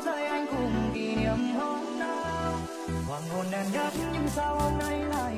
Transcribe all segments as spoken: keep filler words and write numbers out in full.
rơi anh cùng kỷ niệm hôm nào. Hoàng hôn đèn nhất nhưng sao hôm nay lại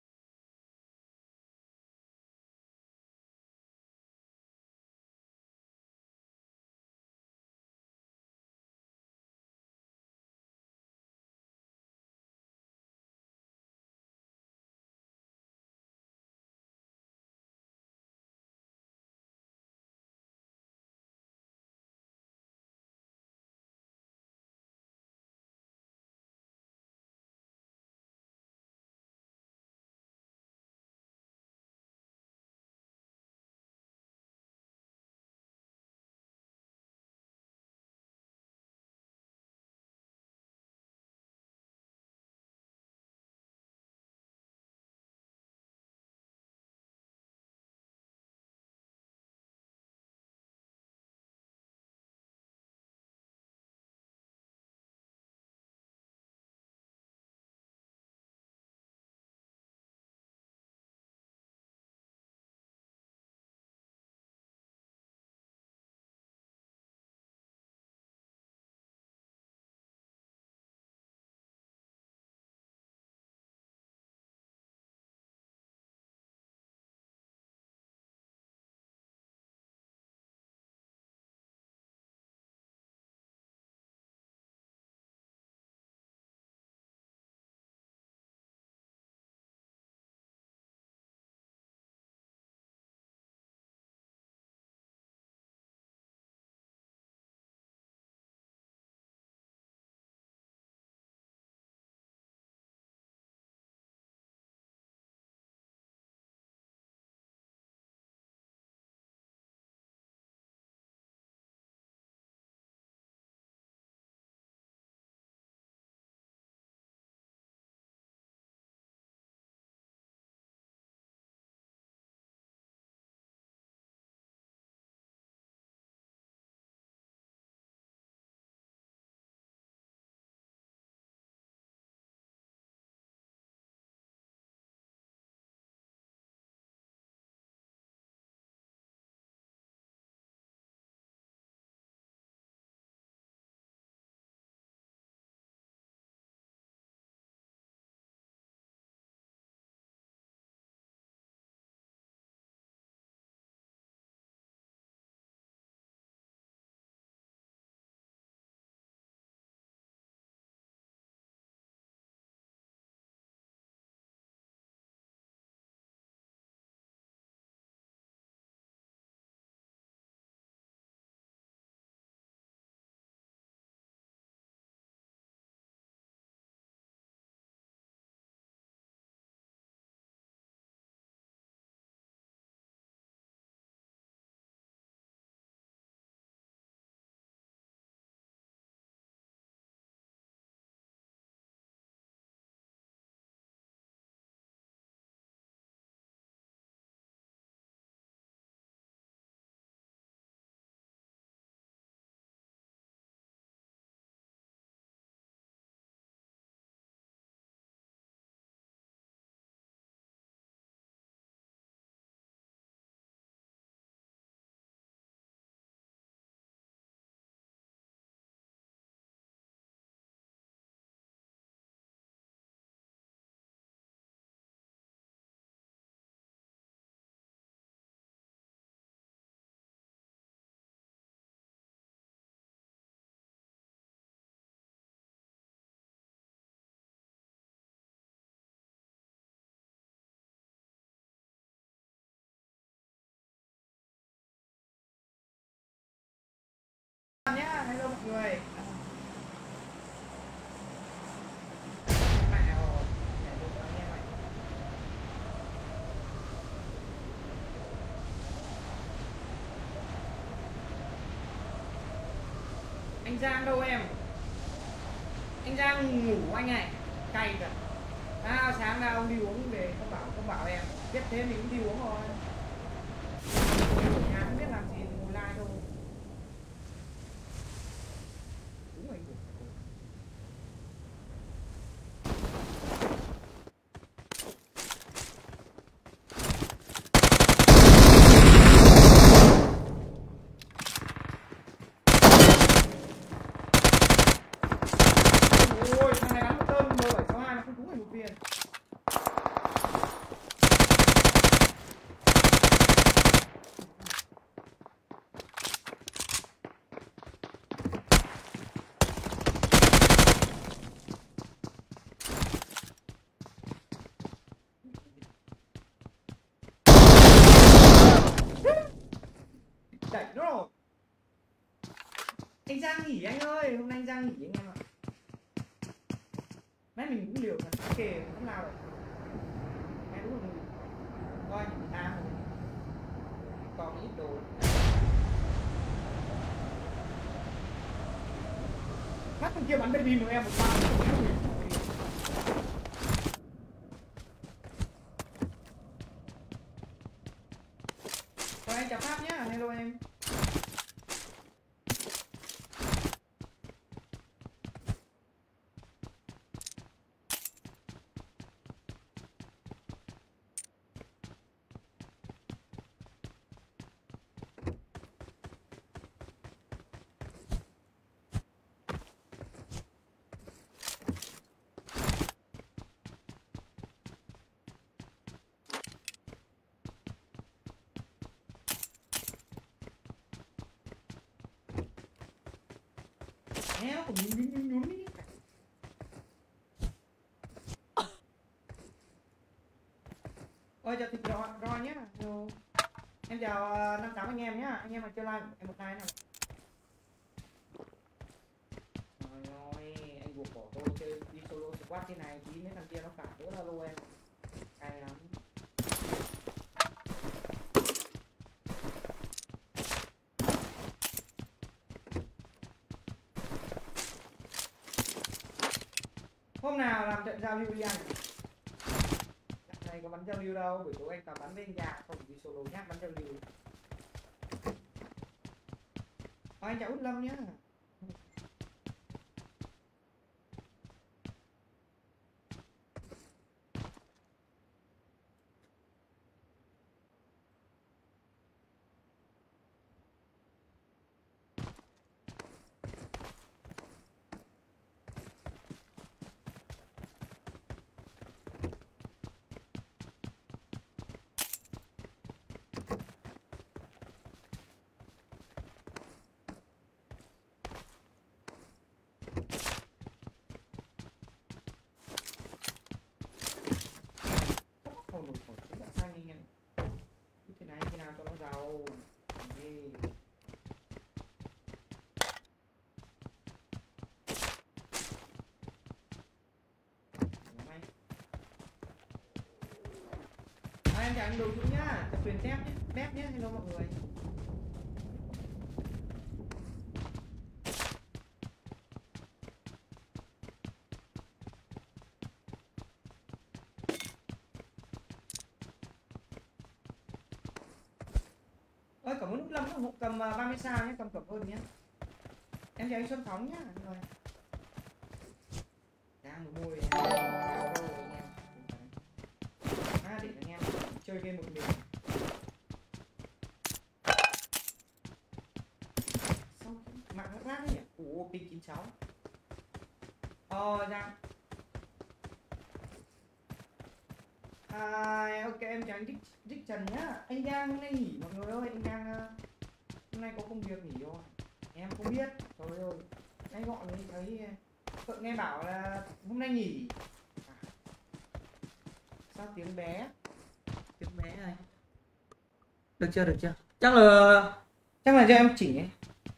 nhá, hello mọi người. Anh Giang đâu em? Anh Giang ngủ anh này, cay cả. À, sáng nào ông đi uống về không bảo không bảo em, biết thế thì cũng đi uống rồi. Ở nhà không biết làm gì thì ngồi like thôi. Đúng rồi. ơi, hôm nay anh Giang nghỉ anh em ạ. Mấy mình cũng liều thật kề lúc nào rồi. Mấy đúng rồi. Coi những ta rồi. Còn ít đồ. Mắt thằng kia bắn baby một em một ba. Rồi anh chào Pháp nhá, hello em. Nó cũng nhún nhún nhún nhún đi. Ôi chào thịt roi roi nhá. Hello. Em chào năm tám anh em nhá. Anh em mà chơi live em một like nào. Trời ơi, anh buộc bỏ tôi chơi đi solo squad thế này tí mấy thằng kia nó phản nữa là lô em. Cay lắm. Hôm nào làm trận giao lưu đi anh. Trận này có bắn giao lưu đâu, buổi tối anh toàn bắn bên nhà, không đi solo nhát bắn giao lưu. Thôi anh chào Út Lâm nhá. Không được khẩu súng đã xanh anh em. Thế này khi nào cho nó giàu. Đi. À, em chào anh Đồ Dũng nhá, tập truyền tép nhé, tép nhé, hello mọi người. Ơi cảm ơn Út Lâm ủng hộ cầm ba mươi sao nhé, cầm cẩm ơn nhé. Em chào anh Xuân Phóng nhá, rồi. Đang môi em. À, để anh em chơi game một mình. Sao mạng nó rác đấy nhỉ? Ủa pin chín sáu. Ờ ra. À, ok em chào anh Dích, Dích Trần nhá. Anh Giang hôm nay nghỉ mọi người ơi, anh Giang hôm nay có công việc nghỉ rồi. Em không biết. Trời ơi. Anh gọi mình thấy tự nghe bảo là hôm nay nghỉ. À. Sao tiếng bé? Tiếng bé này. Được chưa, được chưa? Chắc là chắc là cho em chỉnh ấy.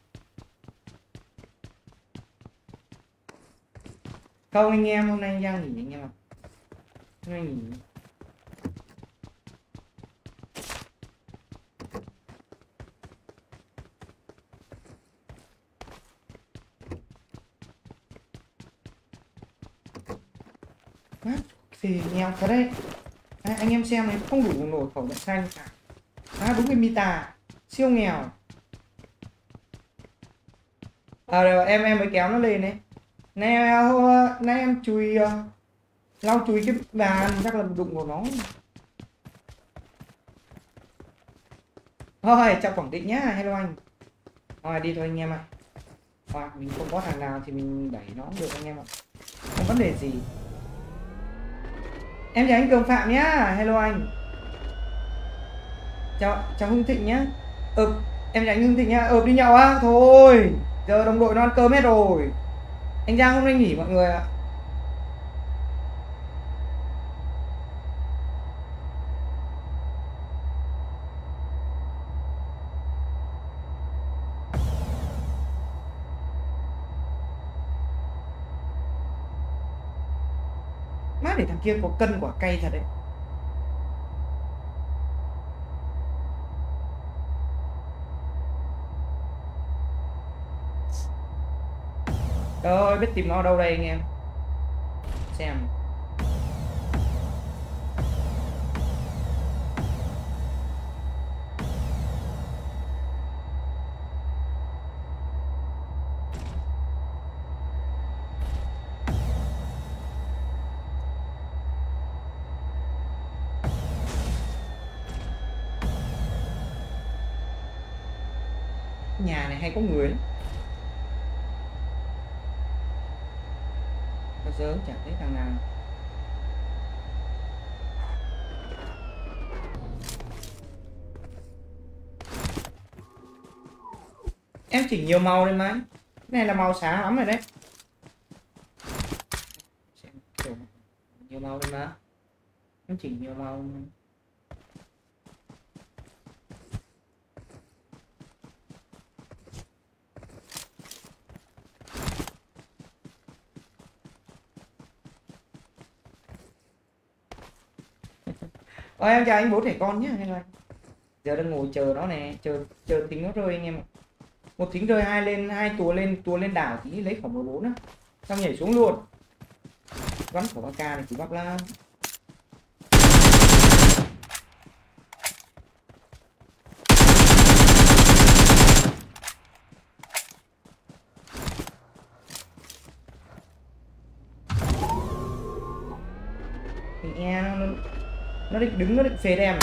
Không anh em, hôm nay anh Giang nghỉ anh em ạ. Hôm nay nghỉ. Thì nghèo thật đấy. À, anh em xem này, không đủ nổi khẩu đạn xanh cả. À đúng cái Mita siêu nghèo. À rồi em em mới kéo nó lên đấy. Nay nay em chùi uh, lau chùi cái bàn chắc là đụng vào nó. Thôi chào Quảng Định nhá, hello anh. Thôi đi thôi anh em ạ. À. Mình không có thằng nào thì mình đẩy nó cũng được anh em ạ. Không vấn đề gì. Em chào anh Cường Phạm nhá, hello anh. Chào chào Hưng Thịnh nhá. Ừ, em chào anh Hưng Thịnh nhá. Ừ đi nhậu á, thôi. Giờ đồng đội nó ăn cơm hết rồi. Anh Giang hôm nay nghỉ mọi người ạ. Má để thằng kia có cân quả cay thật đấy. Trời ơi, biết tìm nó ở đâu đây anh em. Xem. Nhà này hay có người lắm. Bao giờ chẳng thấy thằng nào. Em chỉnh nhiều màu lên máy. Cái này là màu sáng lắm rồi đấy. Nhiều màu lên mà. Em chỉnh nhiều màu. Ôi em chào anh bố trẻ con nhé anh ơi. Giờ đang ngồi chờ nó nè, chờ chờ thính nó rơi anh em ạ. Một thính rơi, hai lên, hai tua lên, tua lên đảo thì lấy khẩu mười bốn á. Xong nhảy xuống luôn. Bắn khẩu a ca này chỉ bắp la. Thì nghe nó nó định đứng, nó định phê em.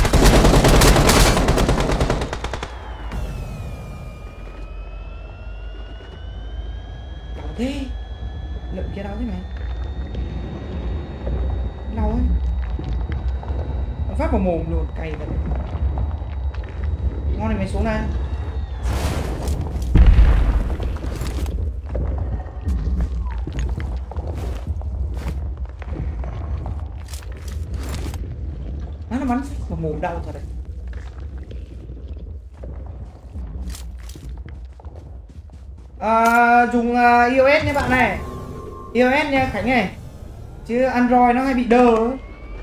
Đau thế. Lợn kia đau thế này. Đau ấy. Nó phát vào mồm luôn, cay thật. Ngon này mày xuống đây. Nó bắn vào mồm đau thật đấy. À, dùng uh, iOS nha bạn này, iOS nha Khánh này, chứ Android nó hay bị đơ ấy.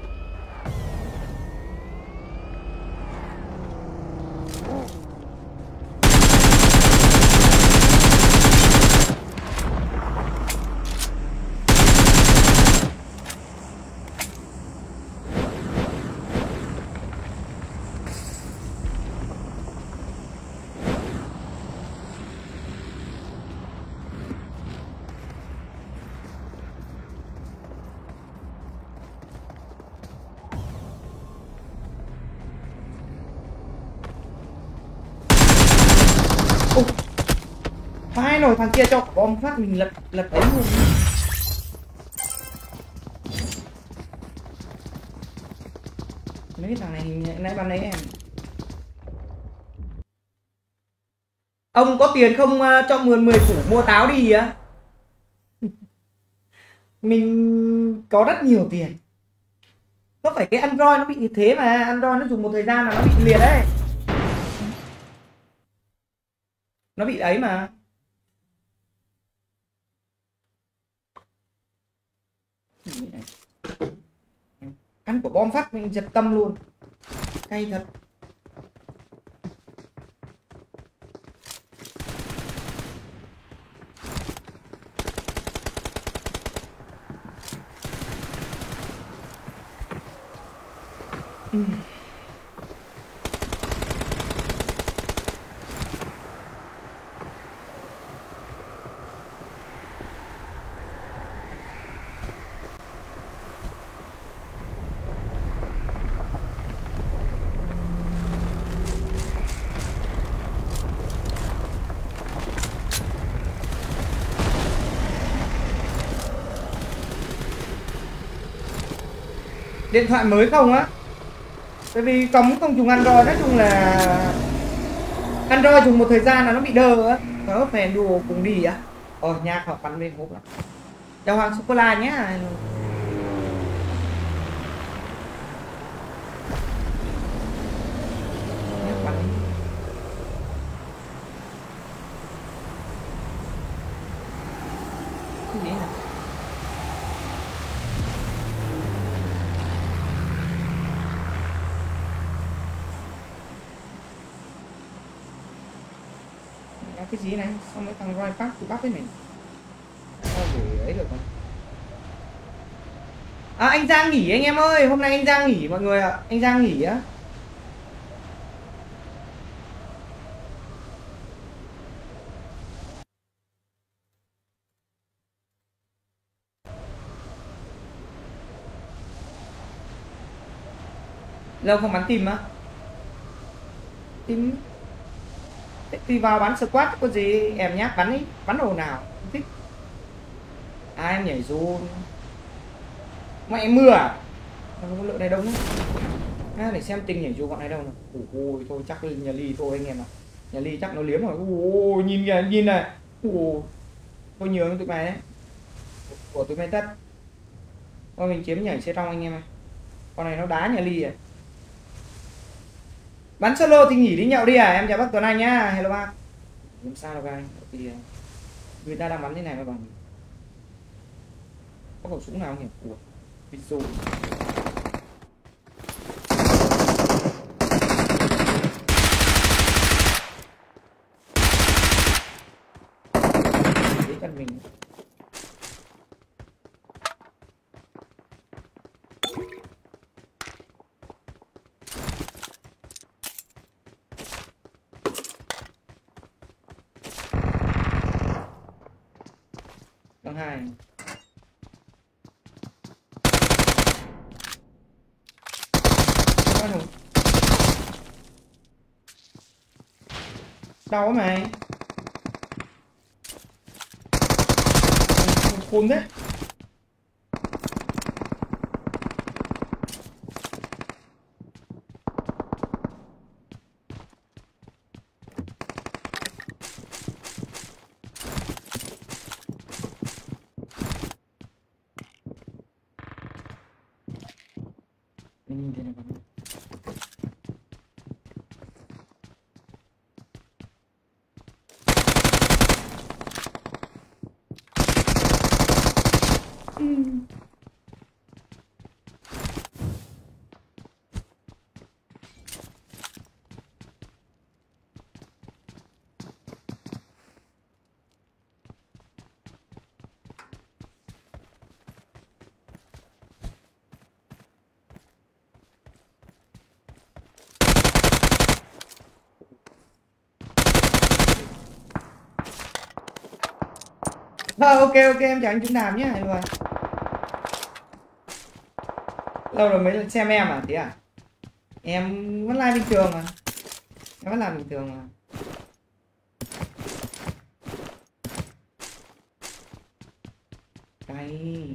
Phải rồi, thằng kia cho bom phát mình lật lật ấy luôn. Mấy thằng này nãy ban đấy em. Ông có tiền không cho mượn mười củ mua táo đi á? Mình có rất nhiều tiền. Có phải cái Android nó bị như thế mà, Android nó dùng một thời gian là nó bị liệt đấy. Nó bị ấy mà. Ăn của bom phát mình giật tâm luôn. Cay thật. Ừ. Điện thoại mới không á? Tại vì cấm không dùng Android, nói chung là Android dùng một thời gian là nó bị đơ á. Có phèn đùa cùng đi á. Ồ, nhạc họ bắn lên hộp lắm. Chào Hoàng Sô Cô La nhé. cái gì này, xong mấy thằng roi phát thì bắt với mình. Sao để ấy được không? À, anh Giang nghỉ anh em ơi, hôm nay anh Giang nghỉ mọi người ạ. Anh Giang nghỉ á. Lâu không bắn tìm á? Tìm thì vào bắn squad có gì em nhát bắn ấy, bắn đồ nào không thích. À em nhảy dù mẹ mưa à? Không có lượng này đông lắm. À, để xem tình nhảy dù bọn này đâu nào. Ôi thôi chắc là nhà Ly thôi anh em ạ. Nhà Ly chắc nó liếm rồi. Ôi nhìn kìa, nhìn này. Ôi tôi nhường tụi mày đấy. Của tụi mày tất. Thôi mình chiếm nhảy xe trong anh em ơi. Con này nó đá nhà Ly à. Bắn solo thì nghỉ đi nhậu đi à. Em chào bác Tuấn Anh nhá. Hello bác. Làm sao đâu anh. Thì người ta đang bắn thế này mà bằng. Có khẩu súng nào không nhỉ? Ủa. Video. Để chân mình. Tầng hai. Đau quá mày. Khôn đấy. Nhìn thế này con. À, ok ok em chào anh Trung Đàm nhé. Rồi. Lâu rồi mới xem em à? Thế à? Em vẫn like bình thường mà. Em vẫn làm bình thường mà. Đây.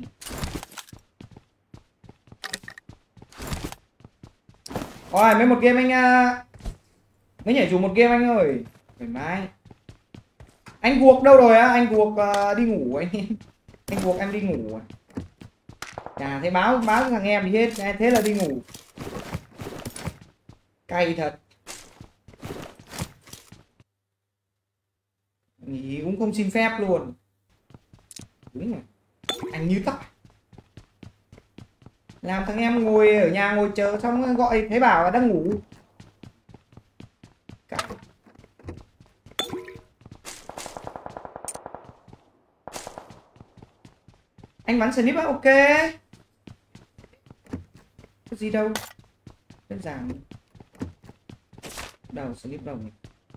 Rồi mấy một game anh uh... mới nhảy dù một game anh ơi. Thoải mái. Anh Guộc đâu rồi á? Anh Guộc uh, đi ngủ anh em. Anh Guộc em đi ngủ. Chả thấy báo báo thằng em gì hết, thế là đi ngủ. Cay thật. Nghỉ cũng không xin phép luôn. Đúng rồi. Anh như tóc. Làm thằng em ngồi ở nhà ngồi chờ xong gọi thấy bảo là đang ngủ. Cay. Anh bắn snip á, ok. Có gì đâu. Đơn giản. Đâu snip đâu nhỉ?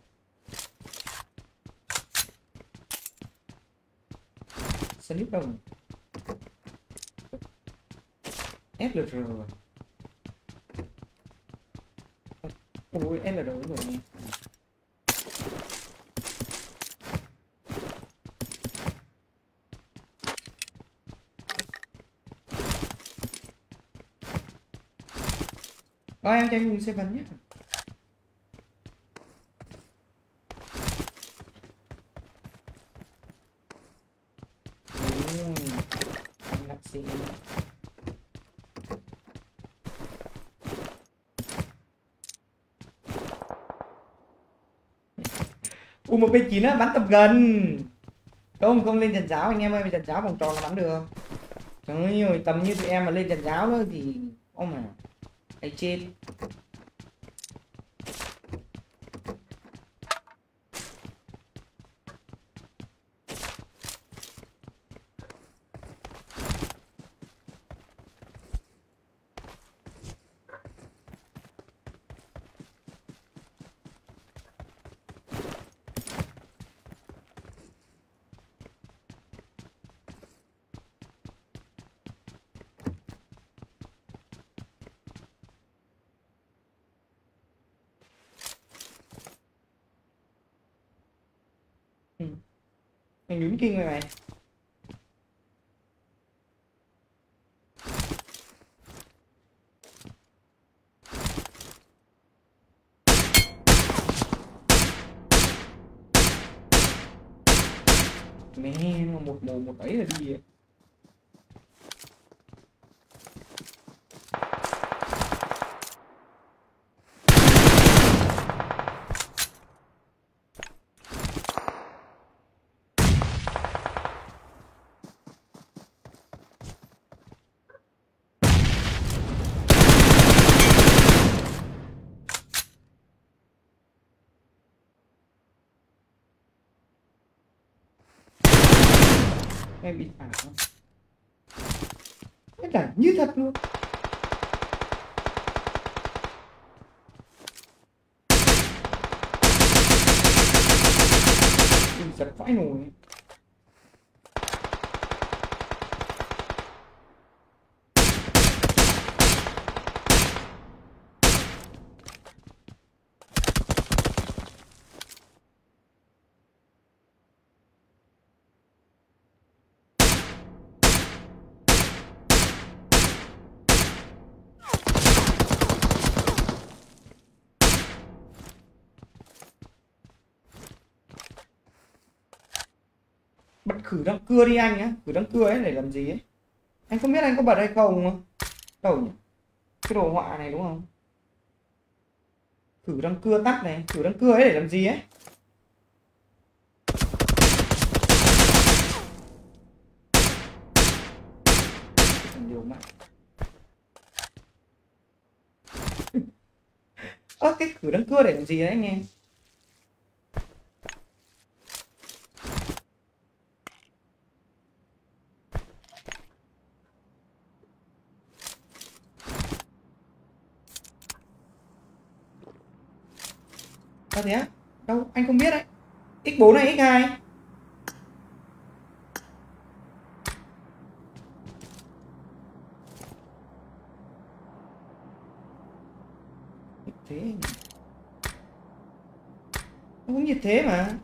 Snip đâu nhỉ? ét lờ rờ. Ôi ét lờ rờ rồi nhỉ. Rồi em cho anh dùng xe bắn nhé. U một p chín á, bắn tầm gần. Không không lên trận giáo anh em ơi, trận giáo vòng tròn là bắn được. Trời ơi, tầm như tụi em mà lên trận giáo nữa thì ông mà hay chết. Mày nhún kinh rồi mày. Mẹ nó một mồ một ấy là đi ấy. Em bị ảo không? Cái cả như thật luôn. Ui, giật vãi nồi. Bật khử răng cưa đi anh nhá, khử răng cưa ấy để làm gì ấy. Anh không biết anh có bật hay không. Đâu nhỉ? Cái đồ họa này đúng không? Khử răng cưa tắt này, khử răng cưa ấy để làm gì ấy. Điều mạng. Ơ cái khử răng cưa để làm gì đấy anh em? Sao thế á? Đâu, anh không biết đấy. ích bốn hay ích hai? Thế nó cũng như thế mà.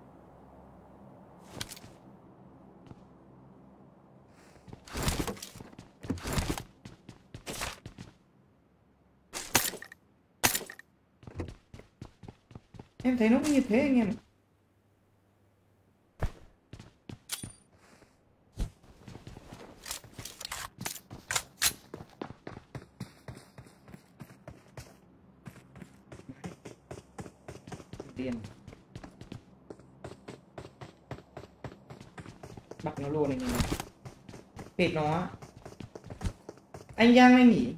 Em thấy nó cũng như thế anh em. Tiền bắt nó luôn anh em. Pệt nó. Anh Giang anh nghỉ.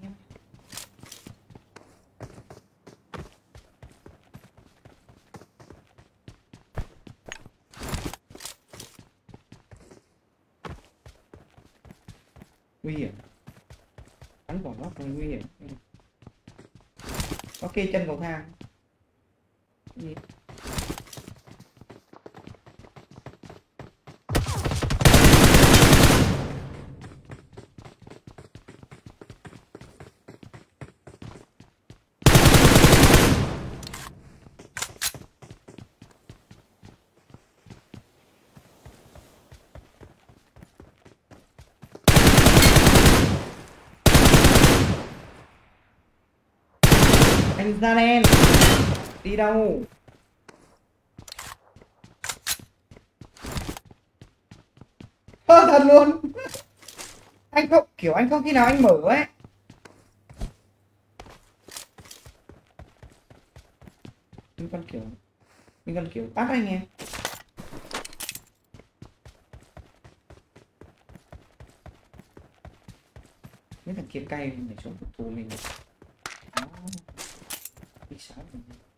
Nguy hiểm. Bắn quả nó còn nguy hiểm. Ok chân cầu thang. Gì? Anh ra đen đi đâu? Ơ thật luôn. Anh không kiểu anh không khi nào anh mở ấy. Mình còn kiểu mình còn kiểu tắt anh em. Mấy thằng kia cay để trốn phục thù mình. Đó. Đi sáng mình.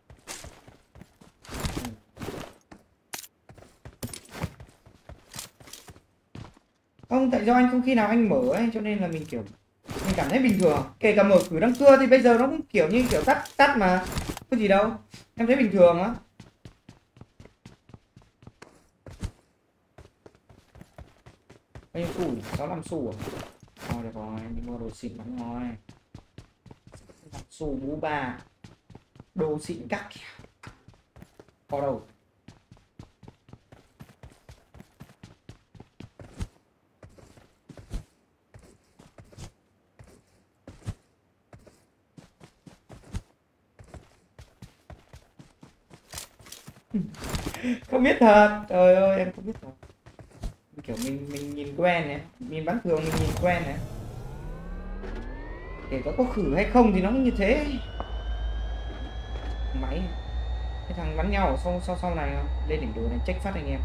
Không, tại do anh không khi nào anh mở ấy, cho nên là mình kiểu mình cảm thấy bình thường. Kể cả mở khử răng cưa thì bây giờ nó cũng kiểu như kiểu tắt tắt mà có gì đâu, em thấy bình thường á. Bao nhiêu xu? sáu mươi lăm xu à? Thôi được rồi, đi mua đồ xịn lắm rồi. Xu bú ba đồ xịn các kiểu có đâu. Không biết thật, trời ơi em không biết thật. Kiểu mình mình nhìn quen này, nhìn bắn thường mình nhìn quen này, kể có có khử hay không thì nó cũng như thế. Máy cái thằng bắn nhau ở sau sau sau này không? Lên đỉnh đồ này check phát anh em.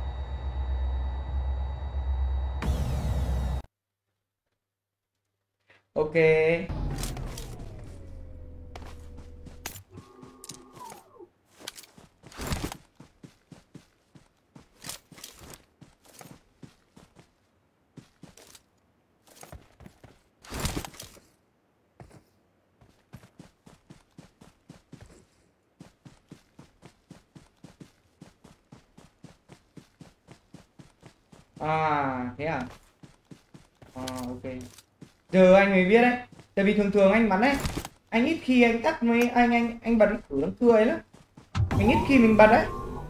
Ok. À thế à. À ok. Giờ anh mới biết đấy. Tại vì thường thường anh bắn đấy, anh ít khi anh tắt mấy anh anh anh bật thử nó cười lắm. Mình ít khi mình bật đấy.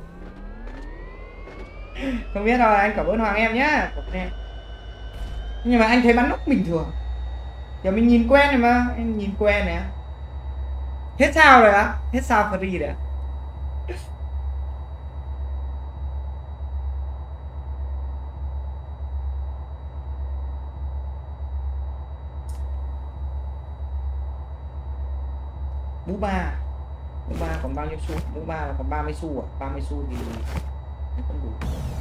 Không biết rồi, anh cảm ơn Hoàng em nhá. Em. Nhưng mà anh thấy bắn nóc bình thường. Giờ mình nhìn quen rồi mà, anh nhìn quen này. Hết sao rồi á? Hết sao free rồi. Mũ ba. Mũ ba còn bao nhiêu xu? Mũ ba là còn ba mươi xu à? ba mươi xu thì không đủ.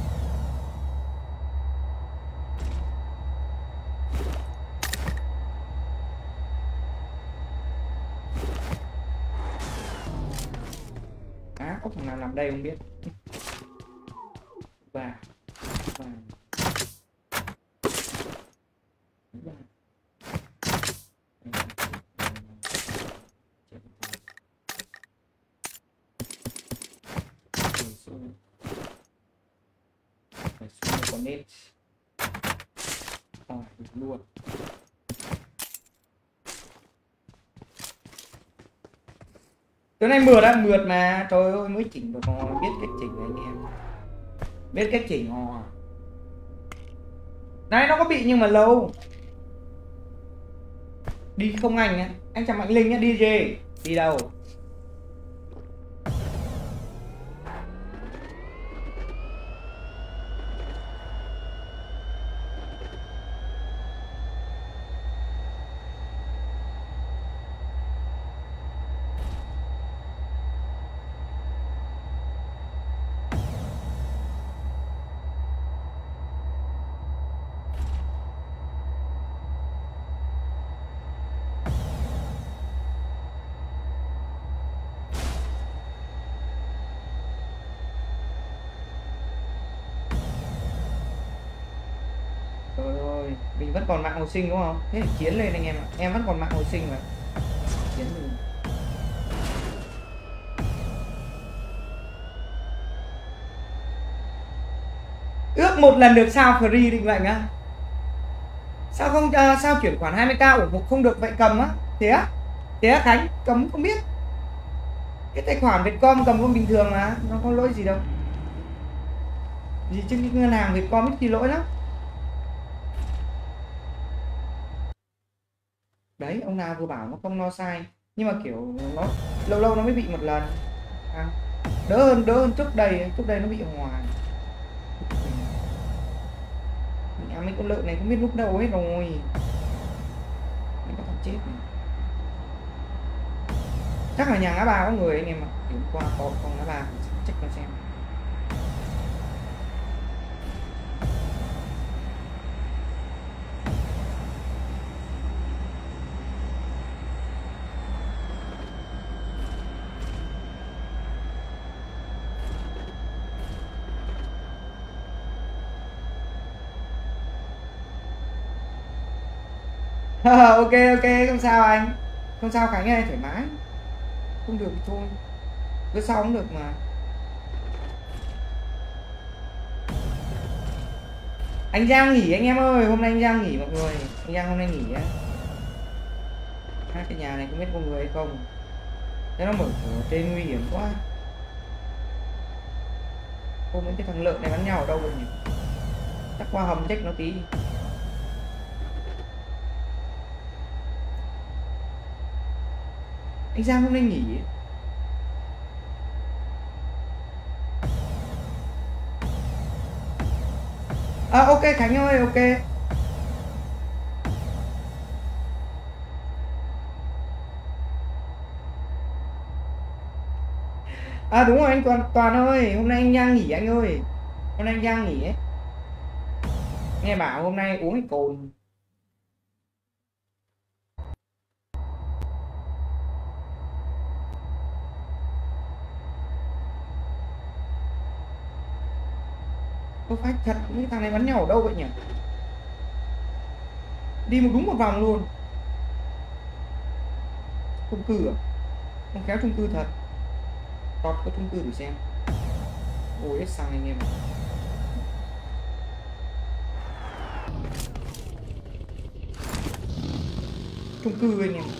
Á, có thằng nào làm đây không biết. Và và phải xuống còn nét à, luôn. Tối nay mượt á, mượt mà trời ơi mới chỉnh được ngon, biết cách chỉnh này anh em, biết cách chỉnh ngon. Đấy nó có bị nhưng mà lâu. Đi không anh á, anh chào Mạnh Linh nhá, đi jay đi đâu? Mình vẫn còn mạng hồi sinh đúng không? Thế thì chiến lên anh em ạ. Em vẫn còn mạng hồi sinh mà. Chiến mình. Ước một lần được sao free định lệnh á? Sao không uh, sao chuyển khoản hai mươi k ủng hộ không được vậy cầm á? Thế á? Thế á Khánh? Cấm không biết. Cái tài khoản Vietcom cầm cũng bình thường mà, nó không lỗi gì đâu. Gì chứ cái ngân hàng Vietcom ít khi lỗi lắm. Đấy, ông nào vừa bảo nó không no sai, nhưng mà kiểu nó lâu lâu nó mới bị một lần. À, đỡ hơn đỡ hơn trước đây, trước đây nó bị hoài. Nhà mấy con lợn này không biết lúc đâu hết rồi. Mấy con chết này. Chắc là nhà ngã ba có người anh em ạ. Điểm qua có con ngã ba check con xem. Ok ok không sao anh, không sao Khánh ơi, thoải mái. Không được thì thôi, bữa sau cũng được mà. Anh Giang nghỉ anh em ơi, hôm nay anh Giang nghỉ mọi người. Anh Giang hôm nay nghỉ á. Hai cái nhà này không biết có người hay không. Thế nó mở cửa tên nguy hiểm quá. Ôm mấy cái thằng lợn này bắn nhau ở đâu rồi nhỉ? Chắc qua hầm check nó tí. Anh Giang hôm nay nghỉ. À, ok Khánh ơi, ok. À đúng rồi anh Toàn, Toàn ơi, hôm nay anh đang nghỉ anh ơi. Hôm nay anh đang nghỉ ấy. Nghe bảo hôm nay uống cái cồn. Có phải thật, mấy thằng này bắn nhau ở đâu vậy nhỉ? Đi một đúng một vòng luôn. Chung cư à? Không khéo chung cư thật. Tọt có chung cư thử xem. Ôi hết xăng anh em. Chung cư anh em.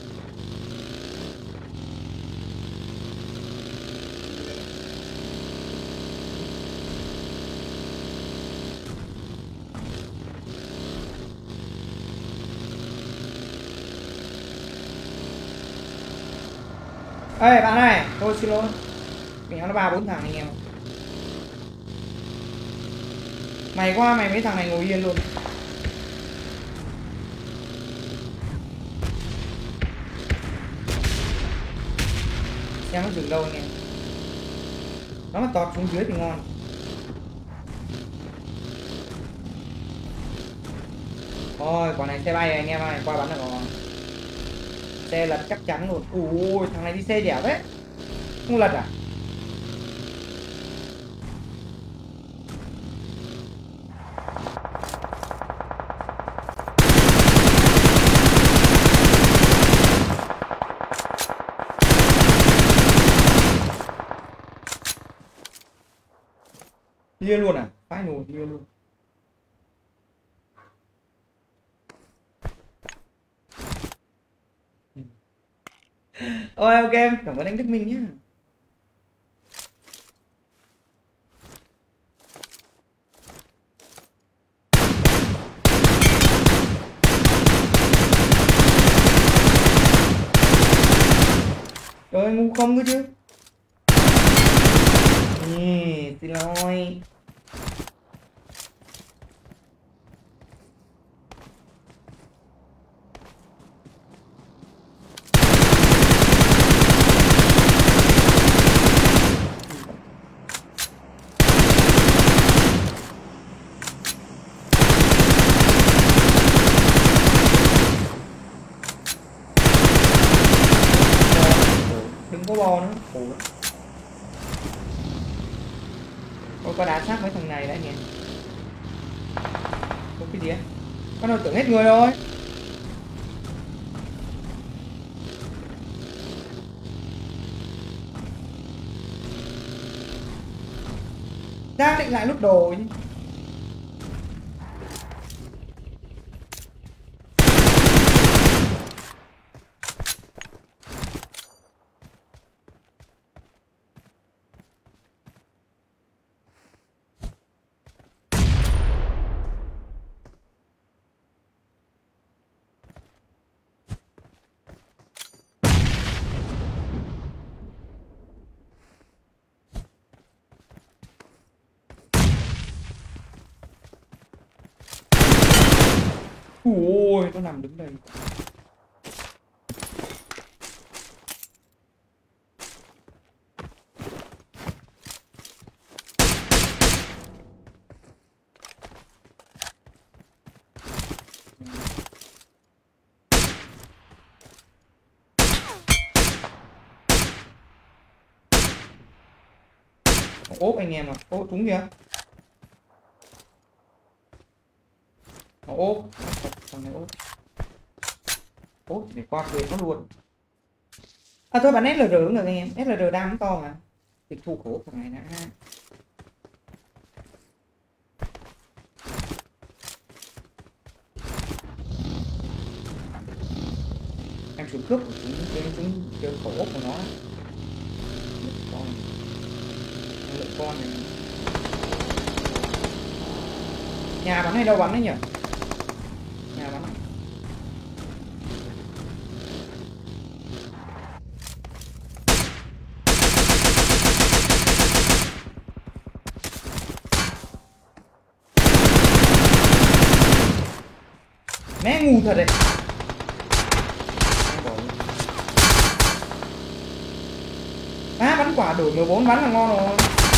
Ê bạn này, tôi xin lỗi. Mình nó ba bốn thằng anh em. Mày qua mày mấy thằng này ngồi yên luôn. Xem nó dừng đâu anh em. Nó mà tọt xuống dưới thì ngon. Thôi quả này xe bay anh em ơi, qua bắn là còn. Xe lật chắc chắn luôn. Ui thằng này đi xe dẻo đấy. Không lật à? Lia luôn à? Phải nổ lia luôn. Ôi ok em, cảm ơn anh Đức Minh nhé. Rồi ngu không cơ chứ. Nè, xin lỗi. Đừng có bò nữa, khổ lắm. Ôi có đá xác mấy thằng này đã nghe. Có cái gì á? Con đội tưởng hết người rồi. Đang định lại lúc đồ chứ. Ui, nó nằm đứng đây. Ốp anh em à, ốp trúng kìa. Ốp, thằng này ốp. Ốp để qua quyền nó luôn. À thôi bắn ét lờ rờ cũng được anh em, ét lờ rờ đang to mà. Tịch thu khổ thằng này đã. Em xuống cướp của chúng, chúng, chúng chơi khổ của nó. Con. Lợi con này. Nhà bắn hay đâu bắn đấy nhỉ? Nhà bắn này. Mẹ ngu thật đấy. À, bắn quả đổi mười bốn bắn là ngon rồi.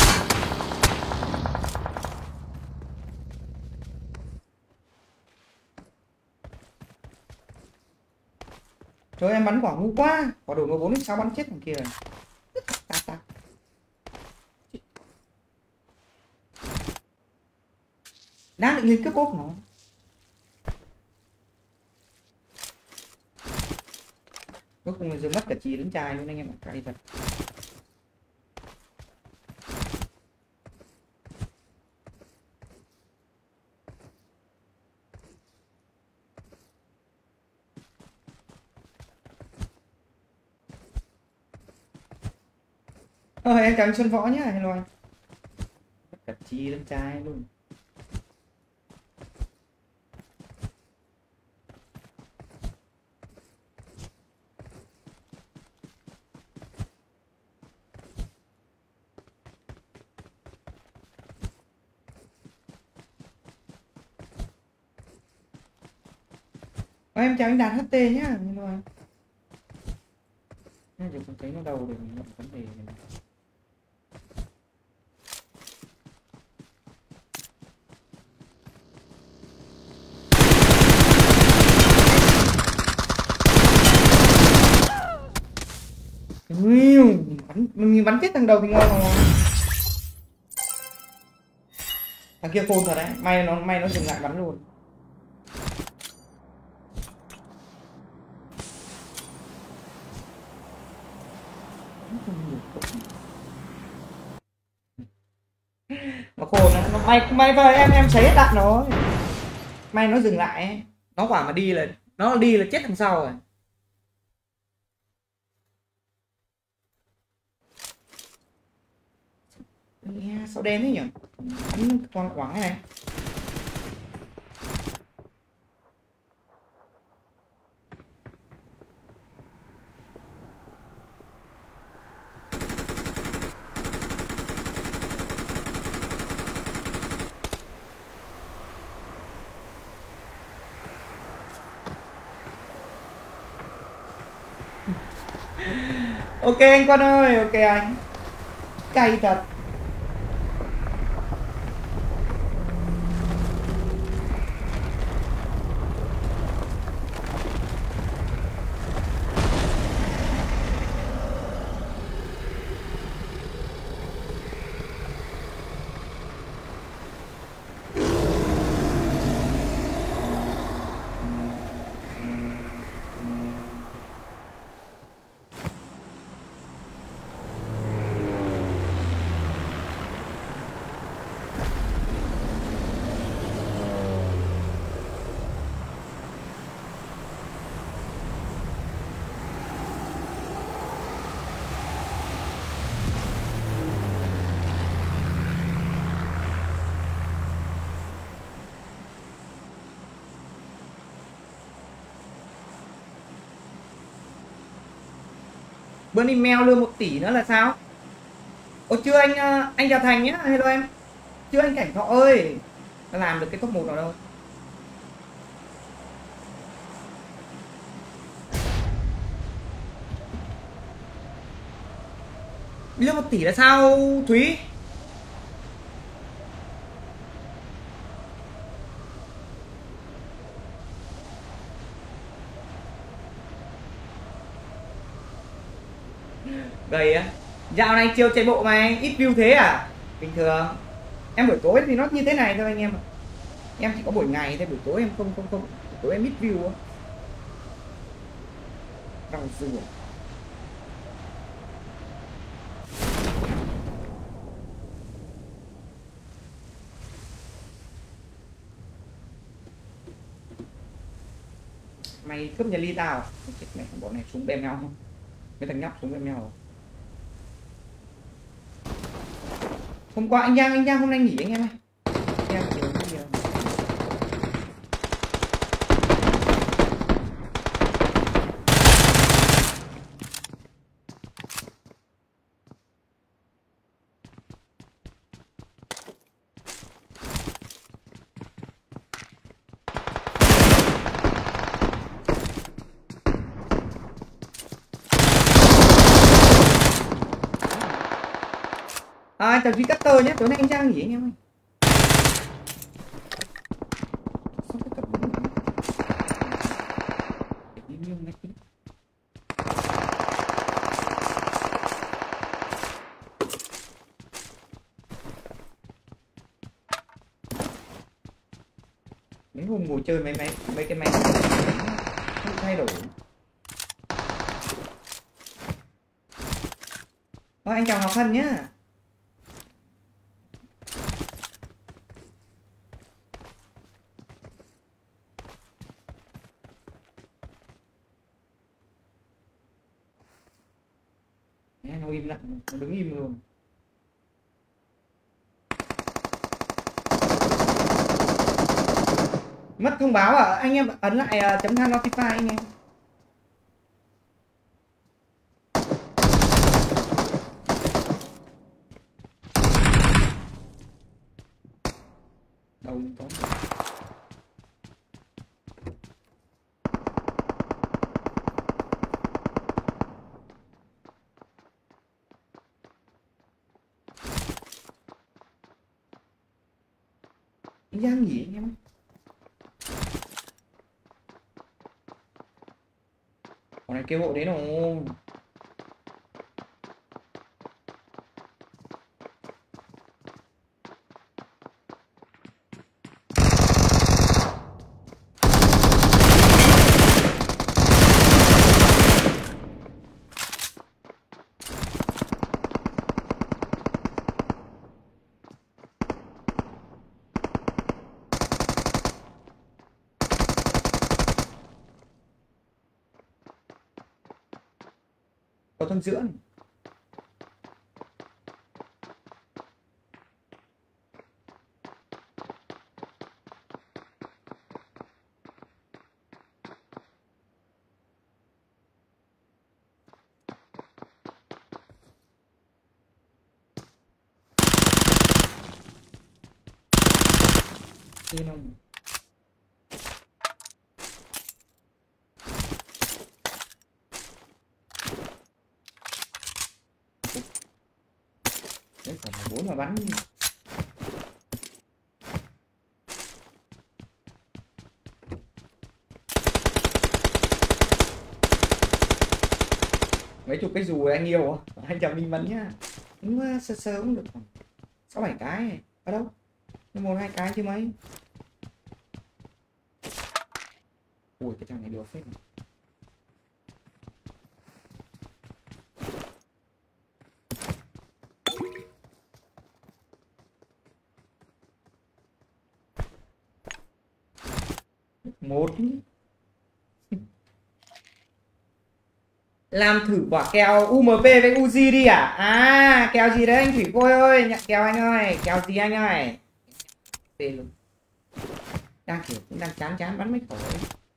Trời em bắn quả ngu quá. Quả đổi mười bốn sao bắn chết thằng kia rồi. Ta ta. Đang định lên cướp bốp nó. Cuối cùng là giờ mất cả chị lẫn trai luôn anh em ạ, cay thật. Ờ, em chào anh Xuân Võ nhá, hello anh. Mất cả chị lẫn trai luôn. Ờ, em chào anh Đạt hát tê nhá, hello anh. Giờ không thấy nó đâu rồi, mình nhận vấn đề này. Mình bắn, mình bắn chết thằng đầu thì ngon rồi. Thằng kia khôn thật đấy, may nó may nó dừng lại bắn luôn. Nó khôn nó, nó may may thôi em em thấy hết đạn nó. May nó dừng lại ấy. Nó quả mà đi là nó đi là chết thằng sau rồi. Nghe sao đen thế nhỉ? Bắn toàn quảng này. Ok anh Quân ơi, ok anh. Cay thật. Bữa nay mèo lừa một tỷ nữa là sao? Ồ chưa anh, anh Trà Thành nhá, hello em. Chưa anh Cảnh Thọ ơi, làm được cái top một nào đâu. Lừa một tỷ là sao Thúy? Gầy á. Dạo này chiều chạy bộ mày ít view thế à? Bình thường. Em buổi tối thì nó như thế này thôi anh em ạ. Em chỉ có buổi ngày thôi, buổi tối em không không không. Buổi tối em ít view á. Rau dừa. Mày cướp nhà Ly tao à? Chết mẹ, bọn này xuống bem nhau không? Mấy thằng nhóc xuống bem nhau. Hôm qua anh Giang, anh Giang hôm nay nghỉ anh em ơi. Em chiều bây giờ. À, chào chị Cutter nhé, tối nay anh Trang nghỉ anh em ơi. Sao cái cặp bấm này? Để đi miếng máy tính. Mấy hôm ngồi chơi mấy máy mấy cái máy không thay đổi. Thôi anh chào Ngọc Hân nhá. Nghe nó im lặng, nó đứng im luôn. Mất thông báo à? Anh em ấn lại uh, chấm than notify anh em. Đâu có. Anh Giang gì anh em? Còn này kêu hộ đấy rồi. Có thân giữa này. Yên không? Đấy còn là bốn mà bắn. Mấy chục cái dù anh yêu à? Anh chào Minh Mẫn nhá. Đúng sơ sơ cũng được sáu bảy cái. Ở đâu? Một hai cái chứ mấy. Ui cái thằng này được phết này. Một làm thử quả kèo u em pê với Uzi đi à? À kèo gì đấy anh Thủy Khôi ơi, nhận kèo anh ơi, kèo gì anh ơi? Tên luôn. Đang kiểu cũng đang chán chán bắn mấy khẩu ấy.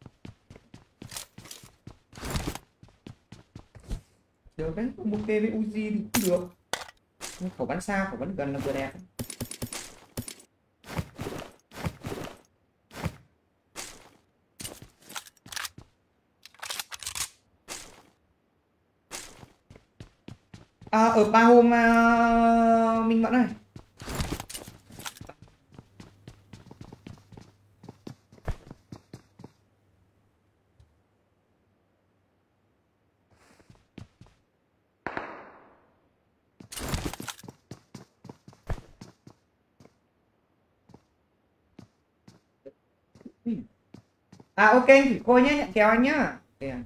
Được đấy, u em pê với Uzi thì cũng được. Khẩu bắn xa, khẩu bắn gần là vừa đẹp. À, ở ba hôm uh, mình vẫn này. À ok anh Thủy Khôi nhé, nhận kèo anh nhá. Okay.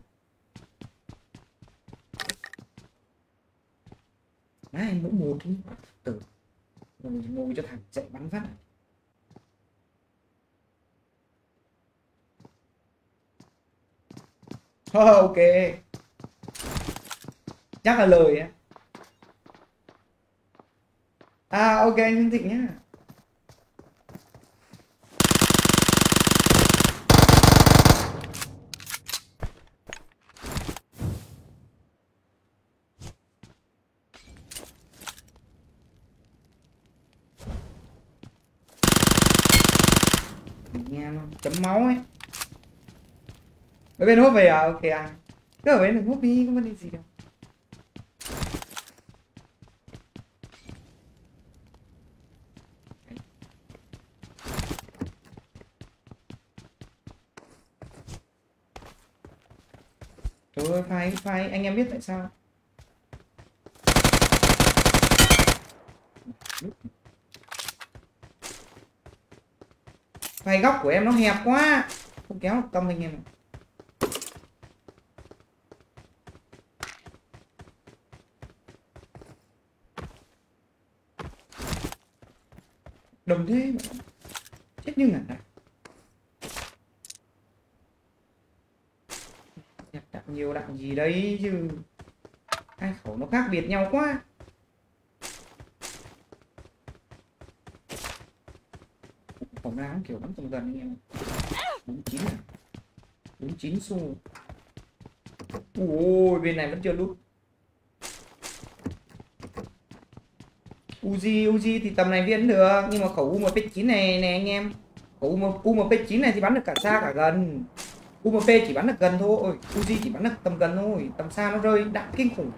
Này mỗi một đi từ ngồi cho thằng chạy bắn phát. Oh, ok chắc là lời á. À ok anh Hưng Thịnh nhá. Nghe nó chấm máu ấy. Ở bên hút về à? Ok anh. Cứ ở bên đừng hút đi, không vấn đề gì đâu. Trời ơi, phai phai anh em biết tại sao? Phai góc của em nó hẹp quá, không kéo được tâm anh em. Đồng thế mà. Chết như ngàn này. Nhặt đạn nhiều đạn gì đấy chứ. Hai khẩu nó khác biệt nhau quá. Khẩu nào cũng kiểu bắn tầm gần anh em. bốn chín à? bốn chín xu. Ôi bên này vẫn chưa đúc. Uzi Uzi thì tầm này viên được, nhưng mà khẩu u em pê chín này này anh em, khẩu u em pê chín này thì bắn được cả xa cả gần. u em pê chỉ bắn được gần thôi, Uzi chỉ bắn được tầm gần thôi, tầm xa nó rơi đạn kinh khủng.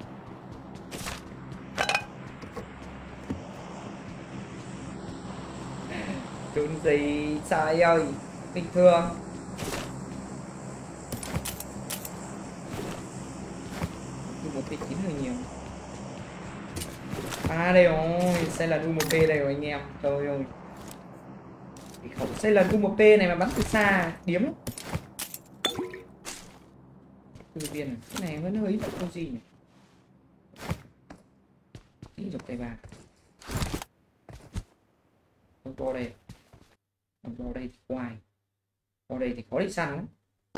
Trốn gì sai ơi, bình thường. u em pê chín hơi nhiều. À đây rồi, xe lần u em pê đây rồi anh em. Trời ơi, cái khẩu xe lần u em pê này mà bắn từ xa điếm lắm. Từ viên này, cái này vẫn hơi ít không gì nhỉ. Tí dọc tay ba. Không to đây. Không to đây thì quay. To đây thì khó đi săn lắm.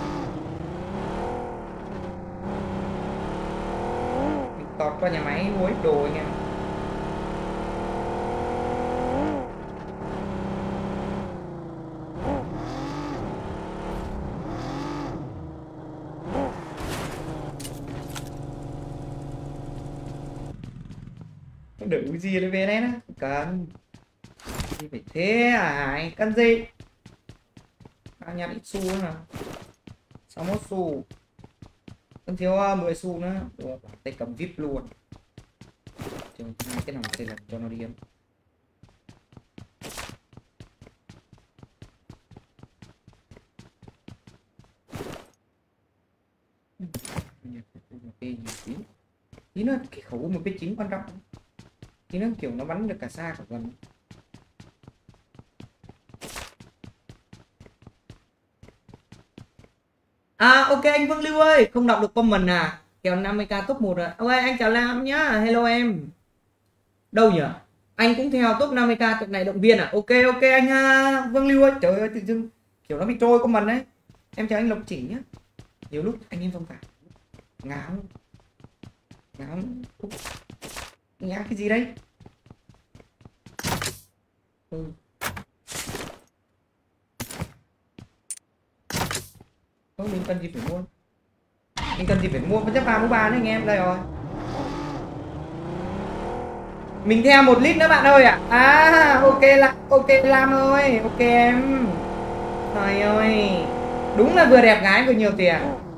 Mình tọt qua nhà máy mua ít đồ anh em. Đừng gì lên về đây đó, cần gì phải thế à, cần gì à, nhặt ít xu nữa nào, sáu mươi mốt xu, cần thiếu mười xu nữa, được, tay cầm vip luôn. Chờ cái nào xây lập cho nó đi em. Tí nữa cái khẩu u em pê chín quan trọng, tí nữa kiểu nó bắn được cả xa cả gần. À ok anh Vương Lưu ơi, không đọc được comment à, kèo năm mươi k top một rồi. Ok anh chào Lam nhá, hello em. Đâu nhỉ, anh cũng theo top năm mươi k trận này động viên à. Ok ok anh uh, Vương Lưu ơi, trời ơi tự dưng kiểu nó bị trôi comment đấy. Em chào anh Lộc Chỉ nhá. Nhiều lúc anh em thông cảm ngáo ngáo ngáo cái gì đấy. Ừ. Không, mình cần gì phải mua, mình cần gì phải mua vẫn chấp ba mũ ba nữa anh em. Đây rồi, mình theo một lít nữa bạn ơi ạ. À. à ok là ok Lam ơi, ok em. Trời ơi, đúng là vừa đẹp gái vừa nhiều tiền.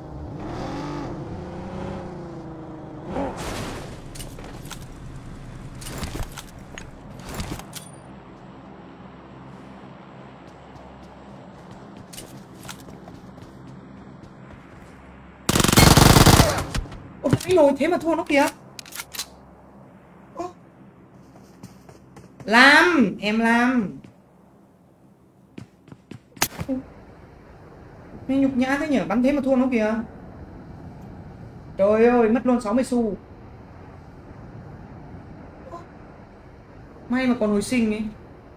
Ôi anh rồi, thế mà thua nó kìa. Ô. Lam, em Lam. Mày nhục nhã thế nhỉ, bắn thế mà thua nó kìa. Trời ơi, mất luôn sáu mươi xu. May mà còn hồi sinh ấy.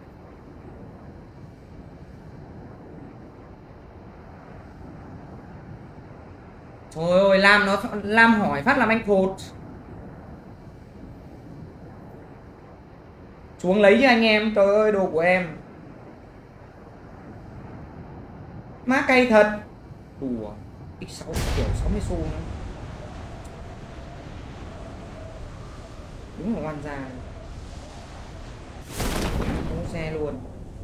Trời ơi, Lam nó Lam hỏi phát làm anh phột. Xuống lấy cho anh em, trời ơi đồ của em. Má cay thật. Đùa, x sáu kiểu sáu mươi xu nữa. Đúng là oan gia. Không xe luôn.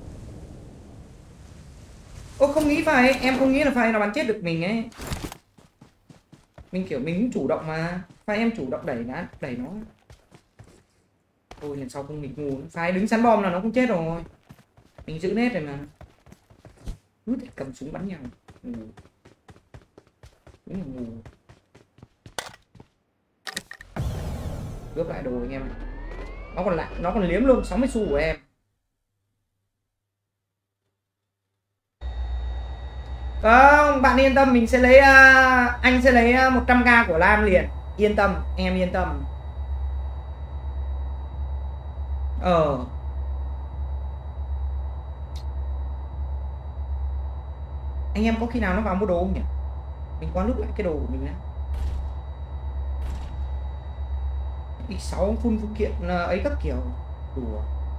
Ô không nghĩ phải, em không nghĩ là phải nó bắn chết được mình ấy. Mình kiểu mình cũng chủ động mà, phải em chủ động đẩy nó, đẩy nó. Thôi lần sau không nghịch ngu, phải đứng sắn bom là nó cũng chết rồi. Mình giữ nét rồi mà. Cứ thể cầm súng bắn nhau. Ừ. Đúng là ngu. Cướp lại đồ anh em. Nó còn lại, nó còn liếm luôn sáu mươi xu của em. Không, bạn yên tâm, mình sẽ lấy uh, anh sẽ lấy uh, một trăm k của Lam liền. Yên tâm, em yên tâm. Ờ. Anh em có khi nào nó vào mua đồ không nhỉ? Mình qua lúc lại cái đồ của mình đã. X sáu full phụ kiện uh, ấy các kiểu. Đùa.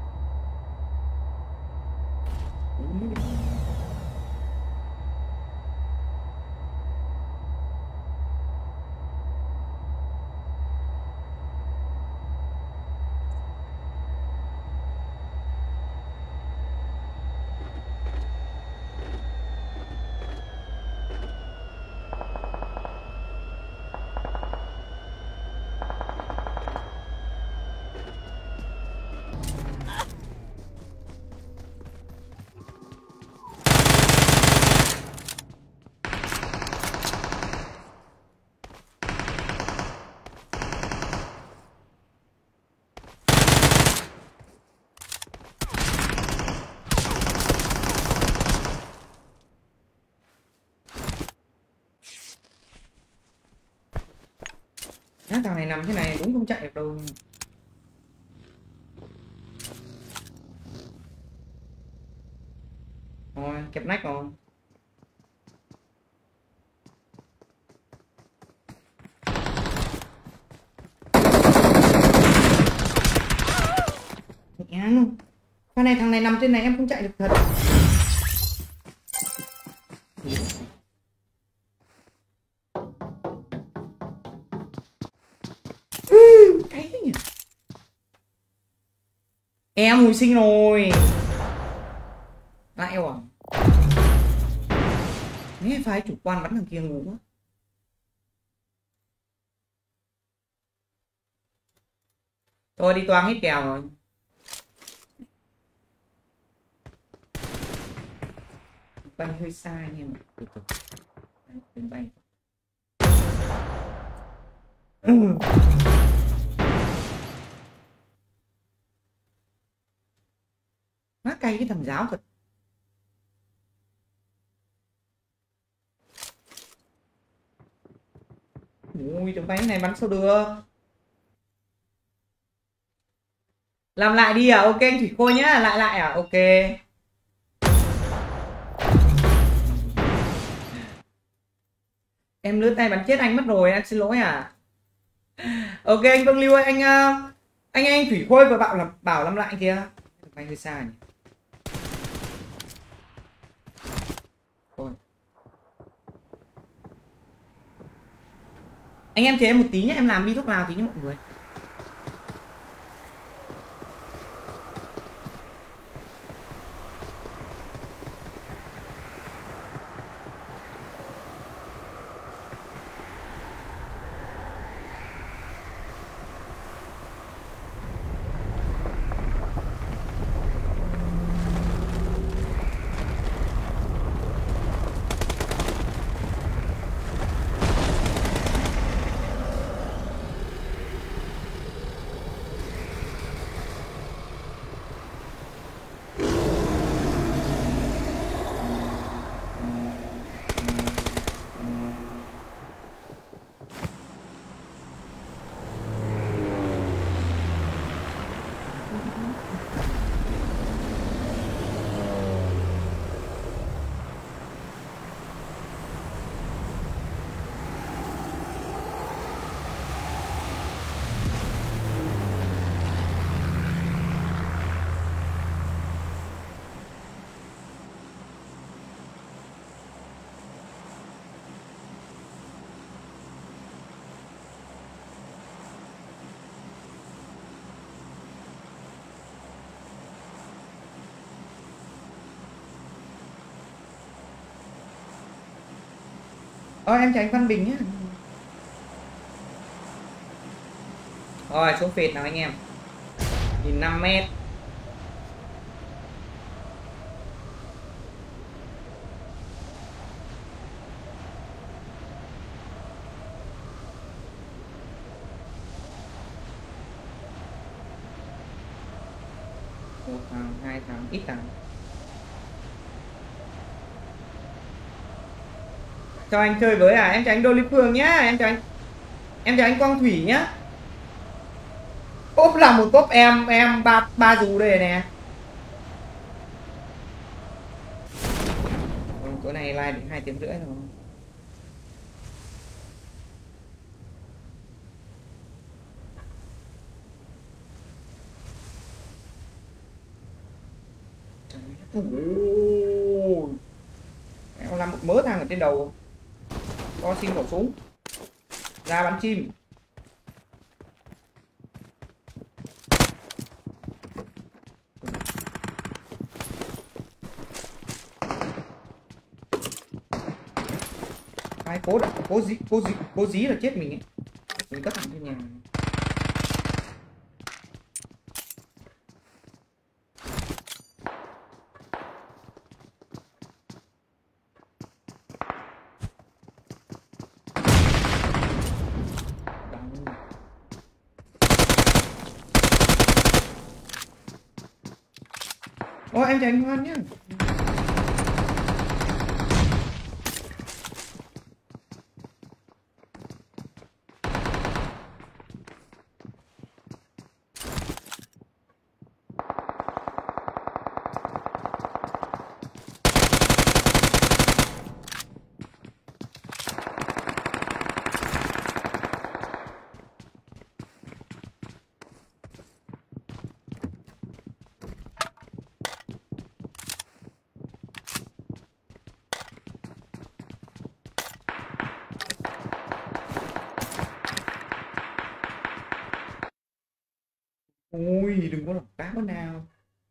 Á, thằng này nằm thế này đúng không chạy được đâu. Rồi, kẹp nách rồi. Nhá luôn. Con này thằng này nằm trên này em không chạy được thật. Cái gì nhỉ? Em hồi sinh rồi. Lại à? Nghe phải chủ quan bắn thằng kia ngu quá. Tôi đi toang hết kèo rồi. Bay hơi sai nhưng mà từ từ. Đừng bay. Ừ. Má cay cái thằng giáo thật. Ui, tụi bay này bắn sao được. Làm lại đi à? Ok anh Thủy Khôi nhá, lại lại à? Ok. Em lướt tay bắn chết anh mất rồi, anh xin lỗi à. Ok anh Vương Lưu ơi, anh anh anh Thủy Khôi vừa bảo là bảo làm lại kìa. Anh hơi xa nhỉ. Thôi. Anh em chờ em một tí nhé, em làm đi thuốc nào tí nhé mọi người. Ôi em chào anh Văn Bình nhé. Rồi xuống phệt nào anh em. Nhìn năm mét. một thằng, hai thằng, ít thằng. Cho anh chơi với à? Em chào anh Đô Lý Phương nhá, em chào anh. Em chào anh Quang Thủy nhá. Top là một top em em ba ba dù đây nè. Tối nay live đến hai tiếng rưỡi rồi. Ôi, em làm một mớ thằng ở trên đầu. Cho xin khẩu súng ra bắn chim. Ai cố đã, cố dí cố dí cố dí là chết mình ấy. Mình cất thằng trên nhà. Ôi em chào anh Hoan nhá. Ôi đừng có lọc cá con nào.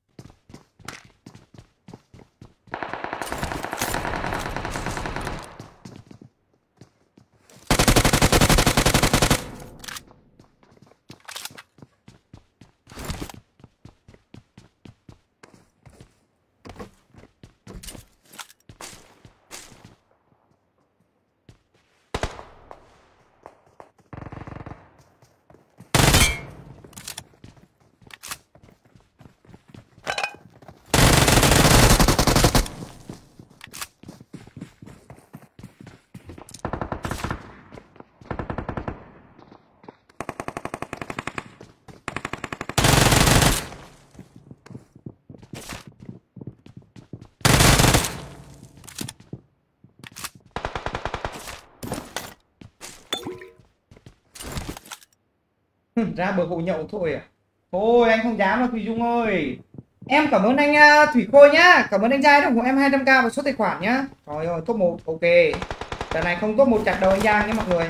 Ra bờ hồ nhậu thôi à? Thôi anh không dám đâu Thùy Dung ơi. Em cảm ơn anh uh, Thủy Khôi nhá. Cảm ơn anh trai ủng hộ em hai trăm k vào số tài khoản nhá. Trời ơi top một. Ok. Lần này không top một chặt đầu anh Giang nhé mọi người.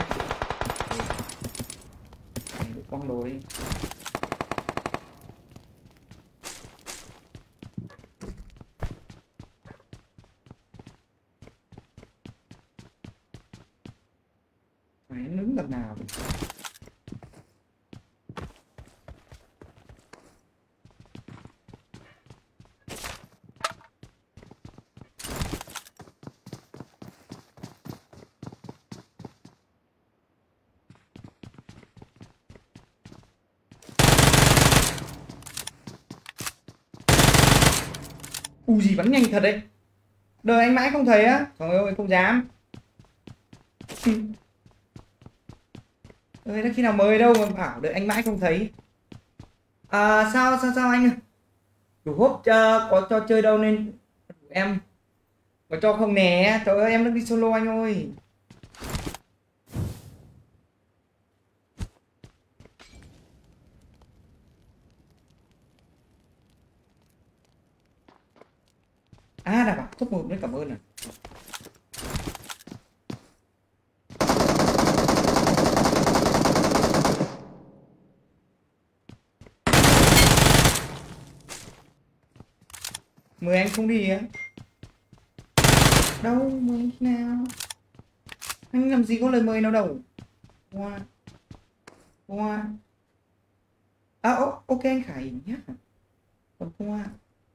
Quăng đồ đi. Phải nứng lần nào vậy? U gì bắn nhanh thật đấy. Đời anh mãi không thấy á. Trời ơi không dám. Ơi, khi nào mời đâu mà bảo đợi anh mãi không thấy. À, sao sao sao anh đủ hốp uh, có cho chơi đâu nên em có cho không nè. Trời ơi em đang đi solo anh ơi. À đã bảo top một nữa, cảm ơn à. Mời anh không đi á? Đâu mời nào? Anh làm gì có lời mời nào đâu. Hoa Hoa à, ok anh Khải nhá. Còn Hoa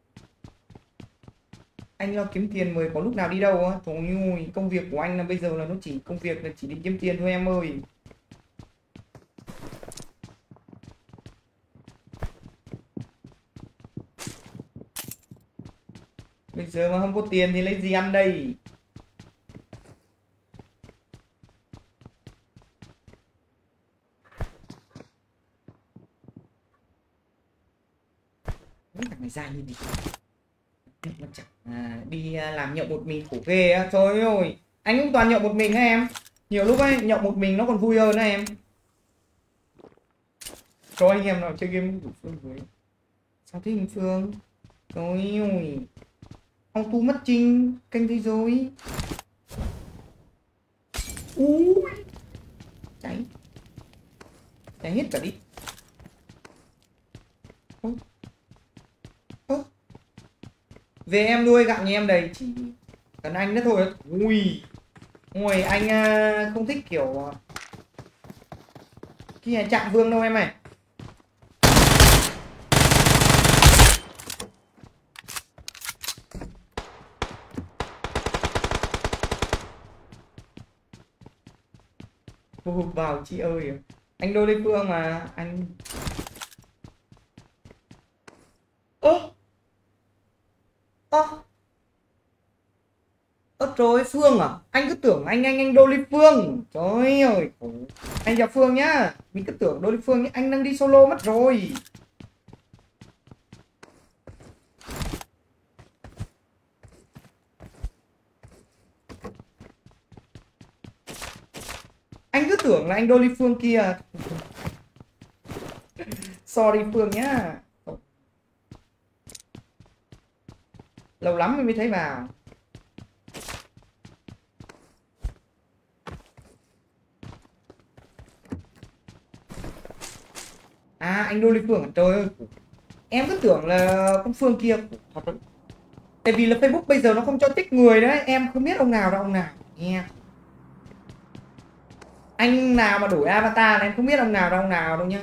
anh lo kiếm tiền mời có lúc nào đi đâu á. Trời ơi công việc của anh là bây giờ là nó chỉ công việc là chỉ đi kiếm tiền thôi em ơi. Bây giờ mà không có tiền thì lấy gì ăn đây? Thằng này ra như đi. À, đi làm nhậu một mình khổ ghê á. Trời ơi, anh cũng toàn nhậu một mình á em. Nhiều lúc ấy nhậu một mình nó còn vui hơn đó em. Cho anh em nào chơi game rủ Phương với. Sao thế anh Phương? Trời ơi, auto mất trinh kênh thế rồi. Ui, cháy cháy hết cả đi. Ơ. Ơ. Về em nuôi gạo nhà em đầy, chỉ cần anh nữa thôi. Ui, ui anh uh, không thích kiểu uh, kia chạm Vương đâu em này. Ô, vào chị ơi, anh đô lên Phương mà anh. Ơ ơ ơ rồi Phương à? Anh cứ tưởng anh anh anh đô lên Phương. Trời ơi, anh chào Phương nhá. Mình cứ tưởng đô lên Phương nhá, anh đang đi solo mất rồi. Anh cứ tưởng là anh đô lên Phương kia. Sorry Phương nhá. Lâu lắm mới thấy vào. À anh đô lên Phương. Trời ơi, em cứ tưởng là con Phương kia. Tại vì là Facebook bây giờ nó không cho tích người đấy. Em không biết ông nào đâu ông nào nghe. Anh nào mà đổi avatar này em không biết ông nào đâu ông nào đâu nhá.